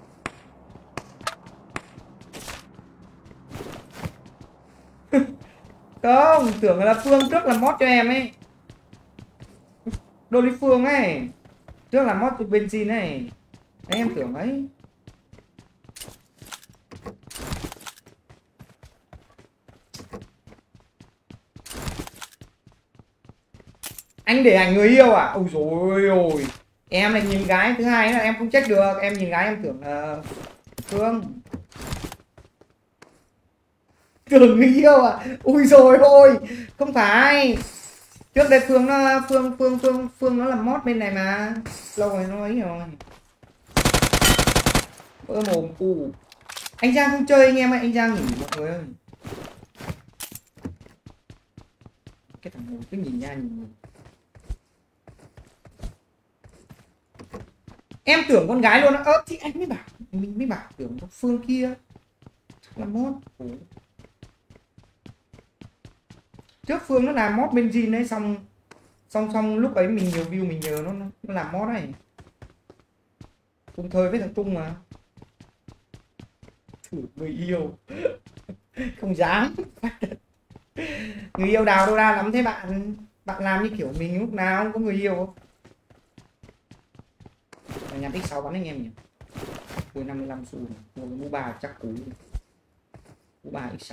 Không, tưởng là Phương trước là mod cho em ấy. Đô lý Phương ấy trước là mod từ benzin này. Đấy, em tưởng ấy. Anh để ảnh người yêu à? Ôi dồi ôi, em lại nhìn gái. Thứ hai là em không check được. Em nhìn gái em tưởng là Phương. Tưởng người yêu à? Ui rồi ôi, không phải. Trước đây Phương nó Phương Phương Phương Phương nó làm mod bên này mà lâu rồi nó ấy rồi. Vỡ mồm cu. Anh Giang không chơi anh em ơi, anh Giang nghỉ mọi người ơi. Cái thằng này cứ nhìn nha nhìn. Em tưởng con gái luôn á. Ơ thì anh mới bảo, mình mới bảo tưởng con Phương kia là mod. Ủa. Trước Phương nó làm mod benzin đấy, xong xong xong lúc ấy mình nhiều view mình nhờ nó nó làm mod này cùng thời với thằng Trung mà. Thử người yêu. Không dám. Người yêu đào đâu ra lắm thế bạn. Bạn làm như kiểu mình lúc nào không có người yêu không? Nhà tích sáu bắn anh em nhỉ. Cuối năm mươi lăm xu này. Mua ba chắc cú. Mua ba x sáu.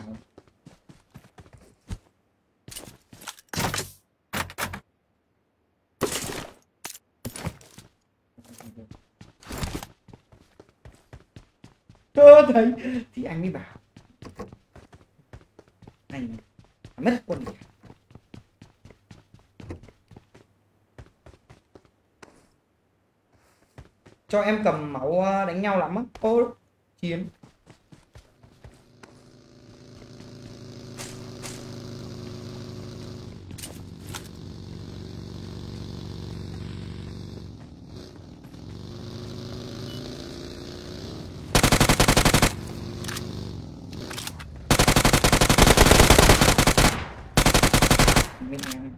Cơ thấy thì anh mới bảo anh mất quân gì. Cho em cầm máu đánh nhau lắm á. Ô chiến. Bên em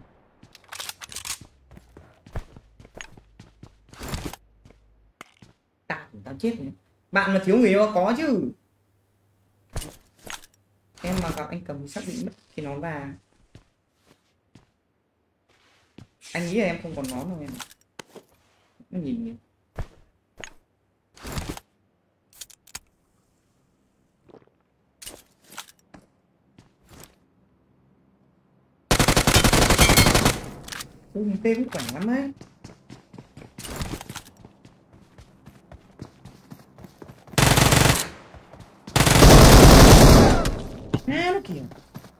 tao tao chết này. Bạn mà thiếu người yêu có chứ. Em mà gặp anh cầm xác định mất cái nón và anh nghĩ là em không còn nón đâu em. Nó nhìn nhìn. Ui, tên cũng khỏe lắm ấy. À, nó kìa.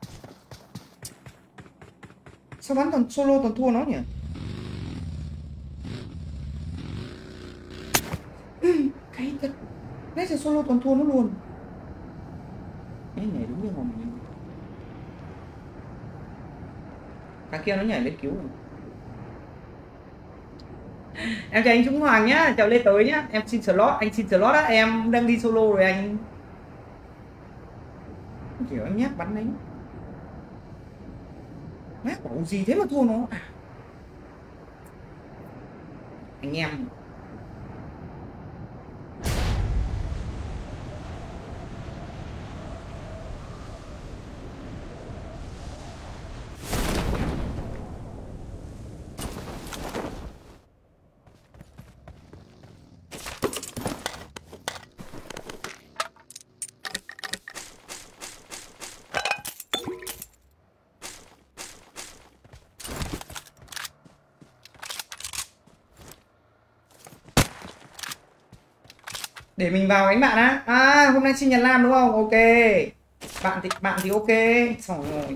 Sao bắn toàn solo toàn thua nó nhỉ? Cái thật. Nãy giờ solo toàn thua nó luôn. Cái này đúng như hồn mình. Thằng kia nó nhảy lên cứu rồi. Em chào anh Trung Hoàng nhá, chào Lê Tới nhá. Em xin slot, anh xin slot á, em đang đi solo rồi anh. Kiểu em nhát bắn đấy. Mát bảo gì thế mà thua nó à. Anh em để mình vào đánh bạn á. À, hôm nay sinh nhật Lam đúng không? Ok. Bạn thì bạn thì ok. Xong rồi.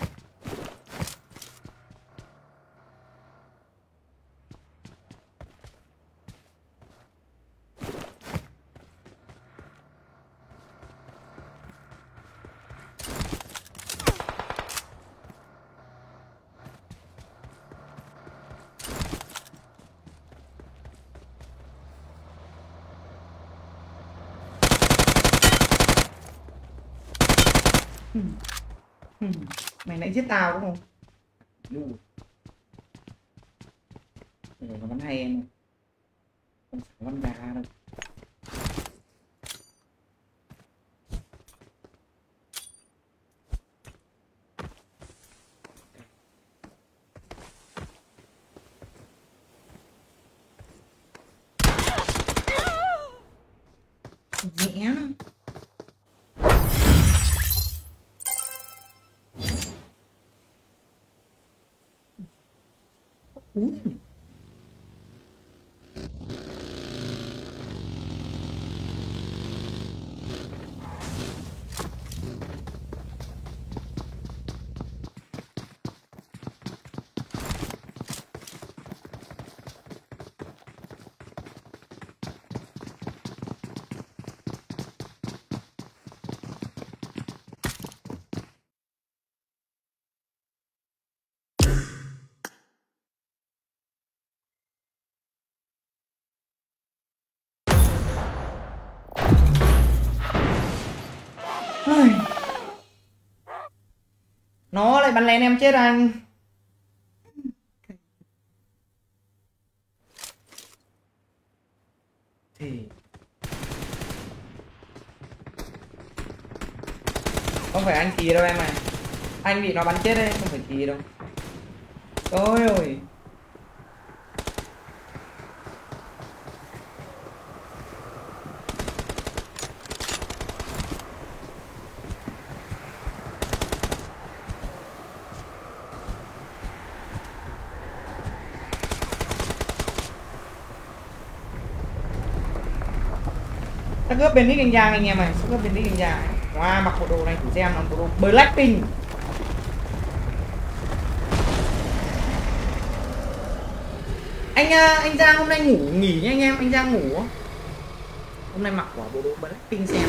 Ừ. Ừ. Mày nãy giết tao đúng không? Đủ. Rồi nó bắn hay em. Không phải bắn gà đâu. Nhẹ. Úi. Nó lại bắn lén em chết anh. Thì không phải anh Kỳ đâu em à. Anh bị nó bắn chết đấy, không phải Kỳ đâu. Ôi ôi. Nó cướp bên nick anh Giang anh em này, nó cướp bên nick anh Giang. Wow, mặc bộ đồ này thử xem, nó bộ đồ Blackpink. Anh anh Giang hôm nay ngủ nghỉ nha anh em, anh Giang ngủ. Hôm nay mặc quả bộ đồ Blackpink xem.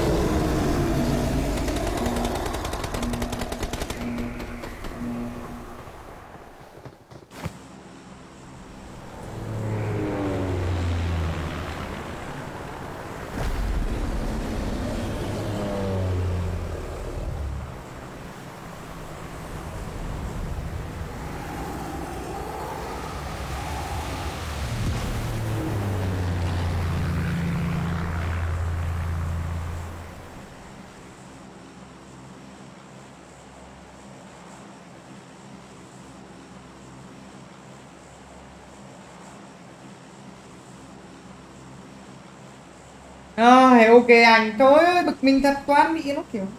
Rồi, ok anh. Trời ơi, bực mình thật, toán bị nó kiểu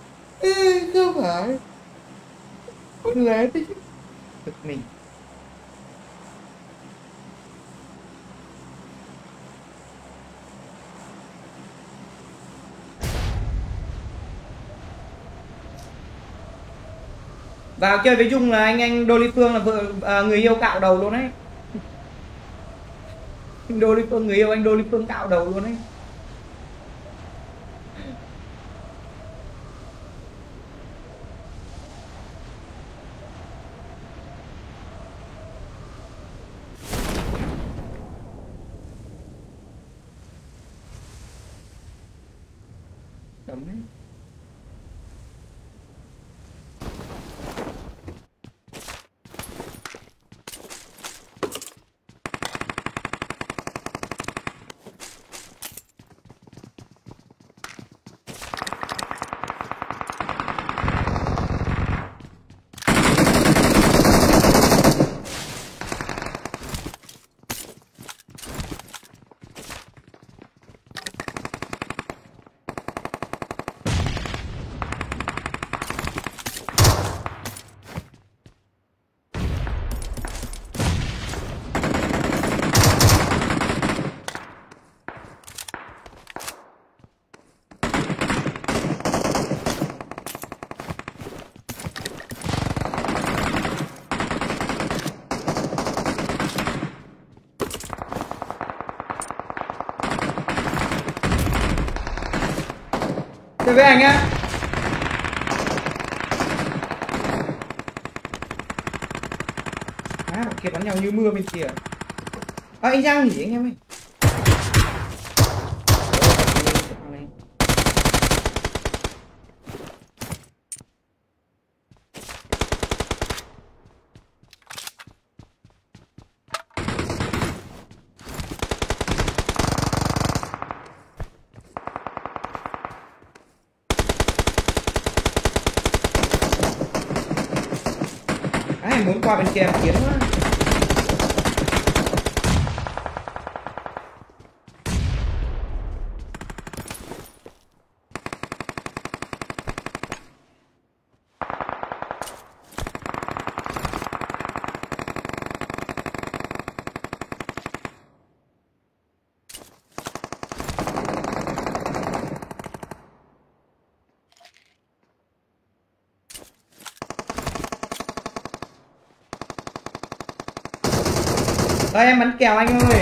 ê, không phải. Con lé tí. Bực mình. Vào chơi với Dung là anh anh Đô Ly Phương là vợ à, người yêu cạo đầu luôn đấy. Đô Ly Phương người yêu anh Đô Ly Phương cạo đầu luôn đấy. Đúng đấy. Chơi với anh á. À, bọn kia bắn nhau như mưa bên kia. À, anh Giang nghỉ anh em ơi. Ai muốn qua bên kia em chiến quá. Đây em bắn kèo anh ơi.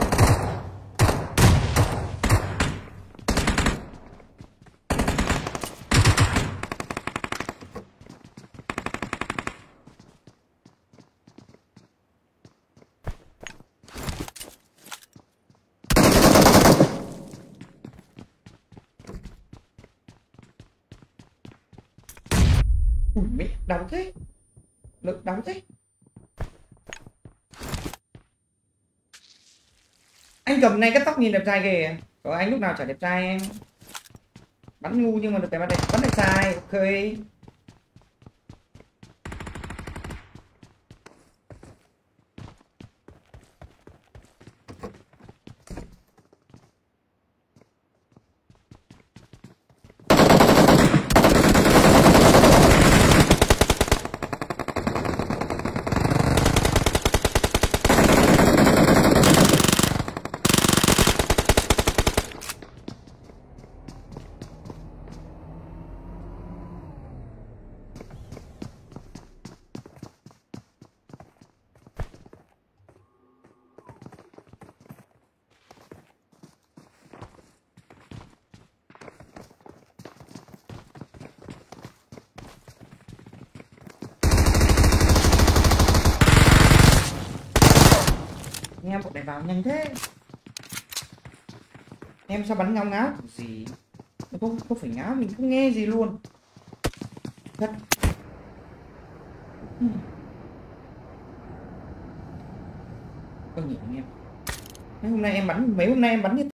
Ui mẹ đau thế. Lực đau thế. Anh cầm này cái tóc nhìn đẹp trai kìa. Có anh lúc nào chả đẹp trai em. Bắn ngu nhưng mà được cái bắn đẹp, bắn đẹp trai, ok. Nghe bọn này vào nhanh thế. Em sao bắn ngáo ngáo gì. Không, không phải ngáo, mình không nghe gì luôn. Thật. Có nhiều anh em. Mấy hôm nay em bắn, mấy hôm nay em bắn như